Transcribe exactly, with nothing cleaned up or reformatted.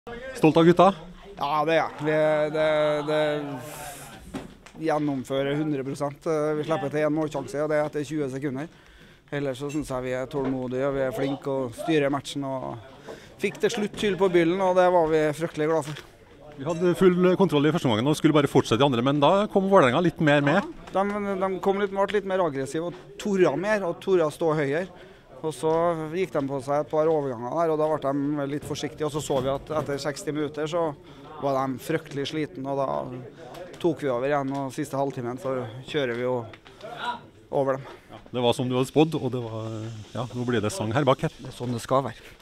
Stolt av gutta? Ja, det er jeg. Vi, det, det gjennomfører hundre prosent. Vi slipper til en målsjanse, og det er etter tjue sekunder. Ellers så synes jeg vi er tålmodige, og vi er flinke og styrer matchen. Og fikk til slutt skyld på byllen, og det var vi fryktelig glad for. Vi hadde full kontroll i første gangen og skulle bare fortsette i andre, men da kom Vålerenga litt mer med. Ja, de, de kom litt, ble litt mer aggressive og torra mer, og torra stå høyere. Og så gikk de på seg et par overganger der, og da ble de litt forsiktige. Og så så vi at etter seksti minutter så var de fryktelig sliten, og da tok vi over igjen. Og siste halvtimen så kjører vi jo over dem. Ja, det var som du hadde spådd, og det var, ja, nå blir det sang her bak her. Det er sånn det skal være.